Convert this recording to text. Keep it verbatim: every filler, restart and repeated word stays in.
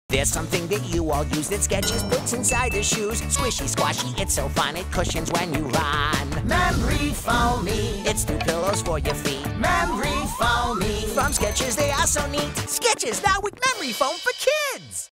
There's something that you all use that Skechers puts inside the shoes. Squishy, squashy, it's so fun, it cushions when you run. Memory foamy. It's new pillows for your feet. Memory foamy. From Skechers, they are so neat. Skechers, now with memory foam for kids.